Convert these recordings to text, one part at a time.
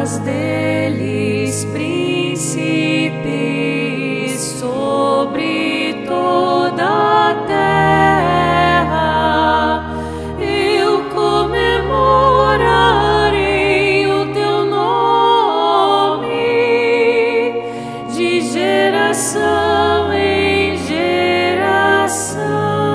farás deles príncipes sobre toda a terra. Eu comemorarei o teu nome de geração em geração.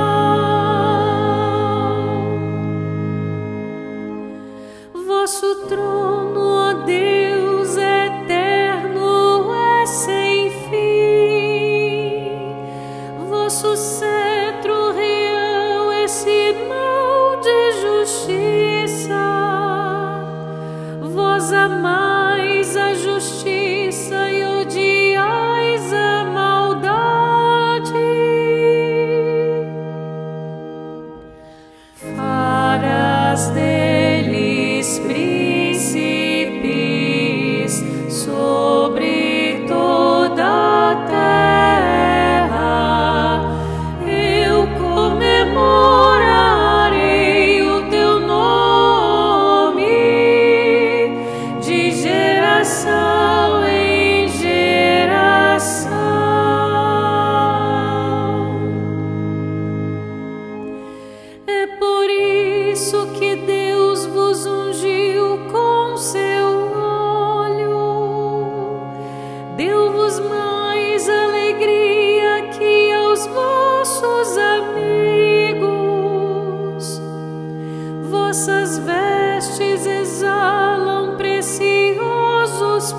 Vosso trono, ó Deus eterno, é sem fim. Vosso cetro real é sinal de justiça. Vós amais a justiça e odiais a maldade. Farás deles príncipes sobre toda a terra. Eu comemorarei o teu nome de geração em geração. É por isso que Deus vos ungiu com seu óleo, deu-vos mais alegria que aos vossos amigos. Vossas vestes exalam preciosos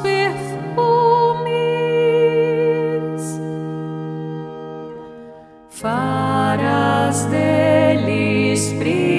perfumes. Farás deles príncipes